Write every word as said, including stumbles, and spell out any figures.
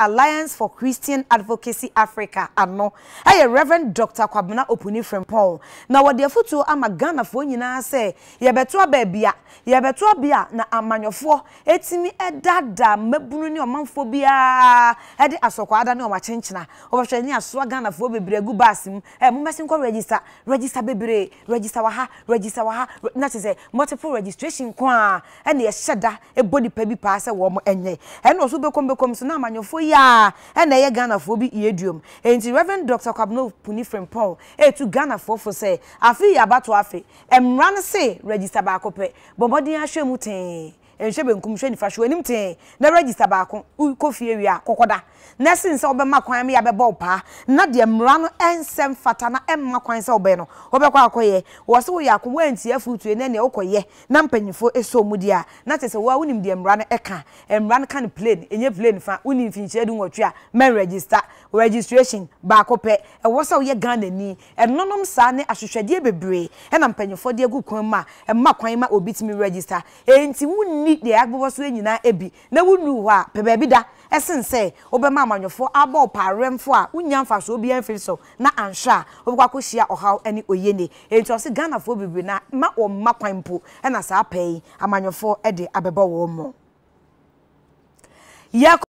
Alliance for Christian Advocacy Africa ano aye Reverend Doctor Kwabena Opuni-Frimpong na wode afutu ama Ghana fo nyina se ye beto ababia ye beto abia na amanyofo etimi edada mabunu ne omanfo bia ede asokwada ne omachenchena obahwe ni aso Ghana fo bebregu basim eh mumesi nko register register bebre register wa ha register wa ha na say multiple registration kwa ene ye sheda e body pa bi pa se wo mo enye ene oso bekom bekom so na amanyofo ya ene ye Ghana fo bi yeduom enti Reverend Doctor Kwabena Opuni-Frimpong e tu Ghana fo fo say afi ya bato afi emran se register ba kope bobodin ahwemu ten enhwe benkum hwe nifa hwe nim ten na register ba ko kofie wi akokoda na sinse obema kwan me ya bebo pa na de emra no ensem fata na emma kwan se obe no obekwa akoye wo se wo ya ko wanti afutu ne ne okoye na mpanyifo eso mudi a na tese wo unim de emra no eka emra no kan plane enye plane fa unim finche du nwotwe a men register registration ba ko pe e wo se wo ye Ghana ni enonom sa ne ahwehwede bebre e na mpanyifo de agu kwan ma emma kwan ma obitimi register enti wunni de agbo so enyina ebi na wunu ho a pe ba bi da esense obema amanyofo abo paremfo a unya mfa so obi anfiri so na ansha obekwa kohia ohaw ani oyene enti ose Ghana fo bebre na ma o ma kwanpo e na sa pay amanyofo e de abeba wo mo.